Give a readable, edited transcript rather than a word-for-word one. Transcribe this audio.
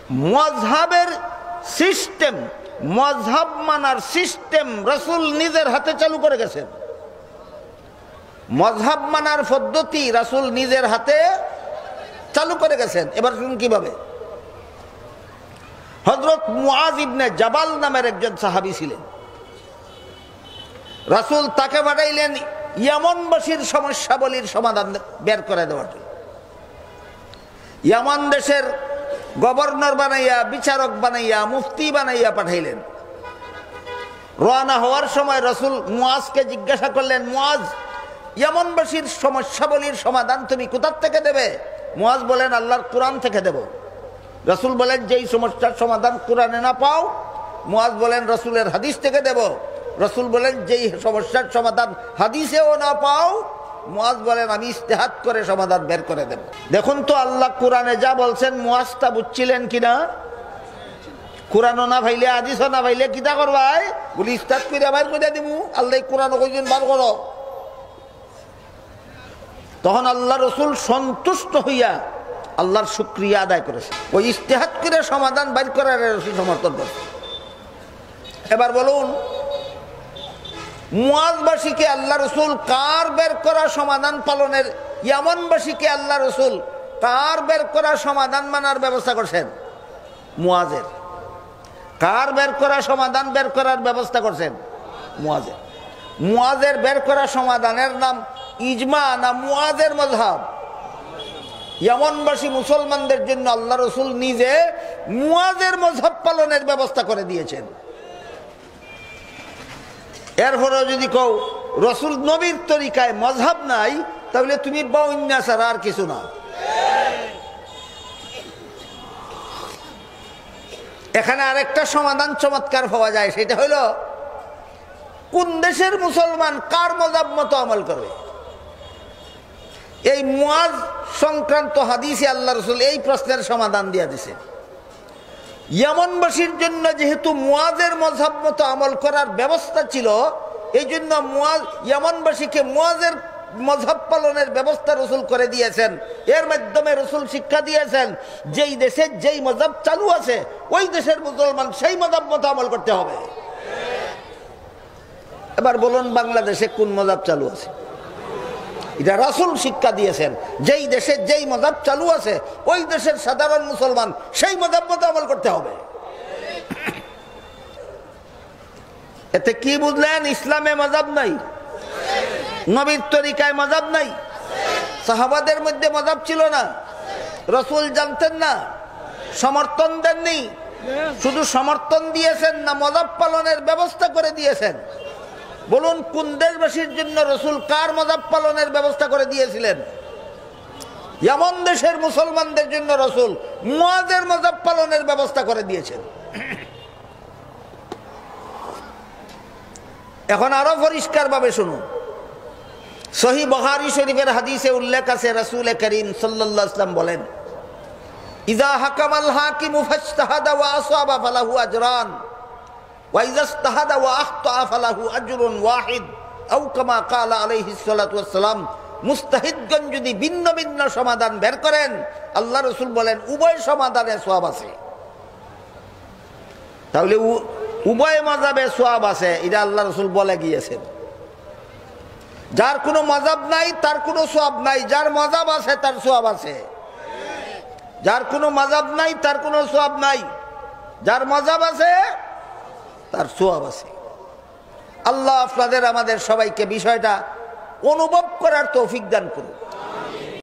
মযহাবের system, মযহাব মানার system রাসূল নিজের হাতে চালু করে গেছেন। মযহাব মানার পদ্ধতি রাসূল নিজের হাতে চালু করে গেছেন। এবার শুনুন কিভাবে। হযরত মুআজ ইবনে জাবাল নামের একজন সাহাবী ছিলেন। রাসূল তাকে পাঠাইলেন ইয়ামনবাসীর সমস্যাবলীর সমাধান বের করে দেওয়ার জন্য। ইয়ামান দেশের গভর্নর বানাইয়া, বিচারক বানাইয়া, মুফতি বানাইয়া পাঠাইলেন। রওনা হওয়ার সময় রাসূল মুআজকে জিজ্ঞাসা করলেন, মুআজ, ইয়ামনবাসীর সমস্যাবলীর সমাধান তুমি কোথা থেকে দেবে? মুআজ বলেন, আল্লাহর কোরআন থেকে দেব। রাসূল বলেন, যেই সমস্যার সমাধান কোরআনে না পাও? মুআজ বলেন, রাসূলের হাদিস থেকে দেব। রাসূল বলেন, যেই সমস্যার সমাধান হাদিসেও না পাও? মুআজ বলেন, আমি ইজতিহাদ করে সমাধান বের করে দেব। দেখুন তো আল্লাহ কোরআনে যা বলছেন মুআজ তা বুঝছিলেন কিনা? কোরআনও না ভাইলে, হাদিসও না ভাইলে কিতা করবাই? বলি ইজতিহাদ করে বের করে দিমু। আল্লাহ কোরআনও কইছেন বার করো। তখন আল্লাহ রাসূল সন্তুষ্ট হইয়া আল্লাহর শুকরিয়া আদায় করেছে। ওই ইজতিহাদ করে সমাধান বের করার রাসূল সমর্থন করেছে। এবার বলুন, মুআজবাসীকে আল্লাহ রাসূল কার বের করা সমাধান পালনের, ইয়ামনবাসীকে আল্লাহ রাসূল কার বের করা সমাধান মানার ব্যবস্থা করছেন? মুআজের। কার বের করা সমাধান বের করার ব্যবস্থা করছেন? মুআজের। মুআজের বের করা সমাধানের নাম ইজমা না মুআজের মযহাব? ইয়ামনবাসী মুসলমানদের জন্য আল্লাহ রাসূল নিজে মুআজের মযহাব পালনের ব্যবস্থা করে দিয়েছেন। এরপরে যদি কও রাসূল নবীর তরিকায় মযহাব নাই, তাহলে তুমি বাউন্না ছাড়া আর কিছু না। এখানে আরেকটা সমাধান চমৎকার পাওয়া যায়, সেটা হলো কোন দেশের মুসলমান কার মযহাব মতো আমল করবে। এই মুআজ সংক্রান্ত হাদিসে আল্লাহ রাসূল এই প্রশ্নের সমাধান দিয়ে দিয়েছেন। ইয়ামনবাসীর জন্য যেহেতু মুআজের মযহাব মতো আমল করার ব্যবস্থা ছিল, এই জন্য ইয়ামনবাসীকে মুআজের মযহাব পালনের ব্যবস্থা রাসূল করে দিয়েছেন। এর মাধ্যমে রাসূল শিক্ষা দিয়েছেন, যেই দেশে যেই মযহাব চালু আছে ওই দেশের মুসলমান সেই মযহাব মতো আমল করতে হবে। এবার বলুন, বাংলাদেশে কোন মযহাব চালু আছে? এটা রাসূল শিক্ষা দিয়েছেন, যেই দেশে যেই মযহাব চালু আছে ওই দেশের সাধারণ মুসলমান সেই মযহাব মতো আমল করতে হবে। এতে কি বুঝলেন? ইসলামে মযহাব নাই, নবীর তরিকায় মযহাব নাই, সাহাবাদের মধ্যে মযহাব ছিল না, রাসূল জানতেন না, সমর্থন দেননি। শুধু সমর্থন দিয়েছেন না, মযহাব পালনের ব্যবস্থা করে দিয়েছেন। বলুন, কোন দেশবাসীর জন্য রাসূল কার মযহাব পালনের ব্যবস্থা করে দিয়েছিলেন? ইয়ামান দেশের মুসলমানদের জন্য রাসূল মুআজের মযহাব পালনের ব্যবস্থা করে দিয়েছেন। এখন আরো পরিষ্কার ভাবে শুনুন, সহিহ বুখারী শরীফের হাদিসে উল্লেখ আছে, রাসূল করিম সাল্লাল্লাহু আলাইহি ওয়াসাল্লাম বলেন, ইযা হাকামাল হাকিমু ফাজতাহাদা ওয়া আসাবা ফালাহু আজরান ওয়া ইযা ইজতাহাদা ওয়া আখতা ফালাহু আজরুন ওয়াহিদ আও কামা ক্বালা আলাইহিস সালাতু ওয়াস সালাম। মুস্তাহিদগণ যদি ভিন্ন ভিন্ন সমাধান বের করেন, আল্লাহ রাসূল বলেন উভয় সমাধানে সওয়াব আছে। তাহলে উভয় মাযহাবে সওয়াব আছে, এটা আল্লাহ রাসূল বলে গিয়েছেন। যার কোনো মযহাব নাই তার কোনো সওয়াব নাই, যার মযহাব আছে তার সওয়াব আছে। যার কোনো মযহাব নাই তার কোনো সওয়াব নাই, যার মযহাব আছে তার সওয়াব আছে। আল্লাহ আপনাদের আমাদের সবাইকে বিষয়টা অনুভব করার তৌফিক দান করুন।